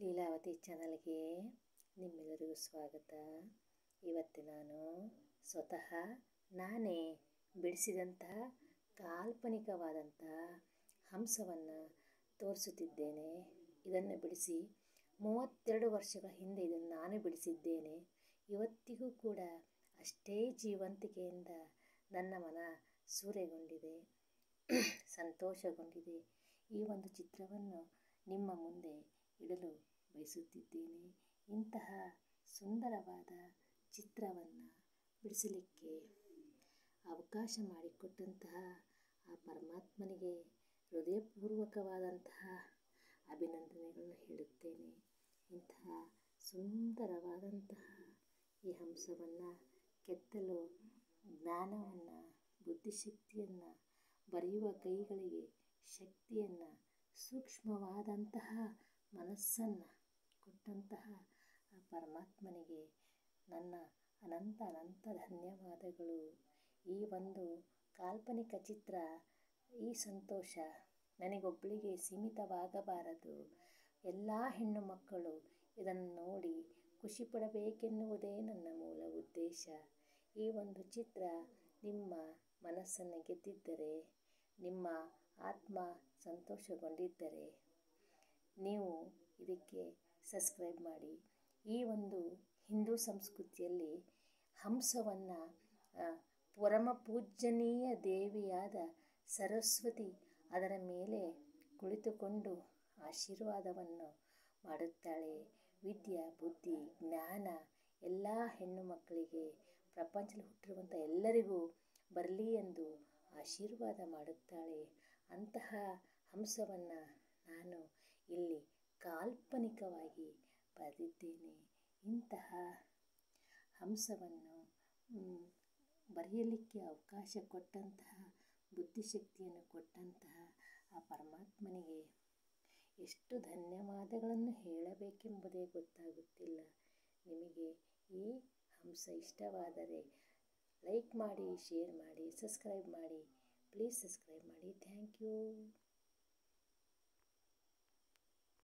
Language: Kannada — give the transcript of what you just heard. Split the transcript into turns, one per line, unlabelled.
ಲೀಲಾವತಿ ಚಾನಲ್ಗೆ ನಿಮ್ಮೆಲ್ಲರಿಗೂ ಸ್ವಾಗತ. ಇವತ್ತು ನಾನು ಸ್ವತಃ ನಾನೇ ಬಿಡಿಸಿದಂತಹ ಕಾಲ್ಪನಿಕವಾದಂತಹ ಹಂಸವನ್ನು ತೋರಿಸುತ್ತಿದ್ದೇನೆ. ಇದನ್ನು ಬಿಡಿಸಿ 32 ವರ್ಷಗಳ ಹಿಂದೆ ಇದನ್ನು ನಾನು ಬಿಡಿಸಿದ್ದೇನೆ. ಇವತ್ತಿಗೂ ಕೂಡ ಅಷ್ಟೇ ಜೀವಂತಿಕೆಯಿಂದ ನನ್ನ ಮನ ಸೂರೆಗೊಂಡಿದೆ, ಸಂತೋಷಗೊಂಡಿದೆ. ಈ ಒಂದು ಚಿತ್ರವನ್ನು ನಿಮ್ಮ ಮುಂದೆ ಇಡಲು ಬಯಸುತ್ತಿದ್ದೇನೆ. ಇಂತಹ ಸುಂದರವಾದ ಚಿತ್ರವನ್ನು ಬಿಡಿಸಲಿಕ್ಕೆ ಅವಕಾಶ ಮಾಡಿಕೊಟ್ಟಂತಹ ಆ ಪರಮಾತ್ಮನಿಗೆ ಹೃದಯಪೂರ್ವಕವಾದಂತಹ ಅಭಿನಂದನೆಗಳನ್ನು ಹೇಳುತ್ತೇನೆ. ಇಂತಹ ಸುಂದರವಾದಂತಹ ಈ ಹಂಸವನ್ನು ಕೆತ್ತಲು ಜ್ಞಾನವನ್ನು, ಬುದ್ಧಿಶಕ್ತಿಯನ್ನು, ಬರೆಯುವ ಕೈಗಳಿಗೆ ಶಕ್ತಿಯನ್ನು, ಸೂಕ್ಷ್ಮವಾದಂತಹ ಮನಸ್ಸನ್ನು ಕೊಟ್ಟಂತಹ ಆ ಪರಮಾತ್ಮನಿಗೆ ನನ್ನ ಅನಂತ ಧನ್ಯವಾದಗಳು. ಈ ಒಂದು ಕಾಲ್ಪನಿಕ ಚಿತ್ರ, ಈ ಸಂತೋಷ ನನಗೊಬ್ಬಳಿಗೆ ಸೀಮಿತವಾಗಬಾರದು. ಎಲ್ಲ ಹೆಣ್ಣು ಮಕ್ಕಳು ಇದನ್ನು ನೋಡಿ ಖುಷಿ ಪಡಬೇಕೆನ್ನುವುದೇ ನನ್ನ ಮೂಲ ಉದ್ದೇಶ. ಈ ಒಂದು ಚಿತ್ರ ನಿಮ್ಮ ಮನಸ್ಸನ್ನು ಗೆದ್ದಿದ್ದರೆ, ನಿಮ್ಮ ಆತ್ಮ ಸಂತೋಷಗೊಂಡಿದ್ದರೆ ನೀವು ಇದಕ್ಕೆ ಸಬ್ಸ್ಕ್ರೈಬ್ ಮಾಡಿ. ಈ ಒಂದು ಹಿಂದೂ ಸಂಸ್ಕೃತಿಯಲ್ಲಿ ಹಂಸವನ್ನು ಪರಮ ಪೂಜ್ಯನೀಯ ದೇವಿಯಾದ ಸರಸ್ವತಿ ಅದರ ಮೇಲೆ ಕುಳಿತುಕೊಂಡು ಆಶೀರ್ವಾದವನ್ನು ಮಾಡುತ್ತಾಳೆ. ವಿದ್ಯೆ, ಬುದ್ಧಿ, ಜ್ಞಾನ ಎಲ್ಲ ಹೆಣ್ಣು ಮಕ್ಕಳಿಗೆ, ಪ್ರಪಂಚದಲ್ಲಿ ಹುಟ್ಟಿರುವಂಥ ಎಲ್ಲರಿಗೂ ಬರಲಿ ಎಂದು ಆಶೀರ್ವಾದ ಮಾಡುತ್ತಾಳೆ. ಅಂತಹ ಹಂಸವನ್ನು ನಾನು ಇಲ್ಲಿ ಕಾಲ್ಪನಿಕವಾಗಿ ಬರೆದಿದ್ದೇನೆ. ಇಂತಹ ಹಂಸವನ್ನು ಬರೆಯಲಿಕ್ಕೆ ಅವಕಾಶ ಕೊಟ್ಟಂತಹ, ಬುದ್ಧಿಶಕ್ತಿಯನ್ನು ಕೊಟ್ಟಂತಹ ಆ ಪರಮಾತ್ಮನಿಗೆ ಎಷ್ಟು ಧನ್ಯವಾದಗಳನ್ನು ಹೇಳಬೇಕೆಂಬುದೇ ಗೊತ್ತಾಗುತ್ತಿಲ್ಲ. ನಿಮಗೆ ಈ ಹಂಸ ಇಷ್ಟವಾದರೆ ಲೈಕ್ ಮಾಡಿ, ಶೇರ್ ಮಾಡಿ, ಸಬ್ಸ್ಕ್ರೈಬ್ ಮಾಡಿ. ಪ್ಲೀಸ್ ಸಬ್ಸ್ಕ್ರೈಬ್ ಮಾಡಿ. Thank you.